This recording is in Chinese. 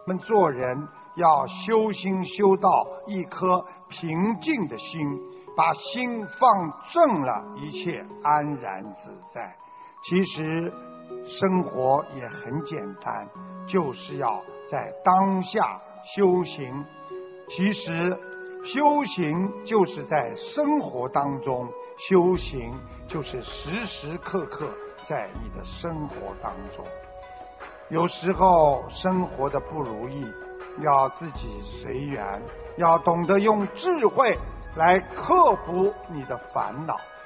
们做人要修心修到一颗平静的心，把心放正了，一切安然自在。其实生活也很简单，就是要在当下修行。其实修行就是在生活当中修行，就是时时刻刻在你的生活当中。有时候生活的不如意，要自己随缘，要懂得用智慧来克服你的烦恼。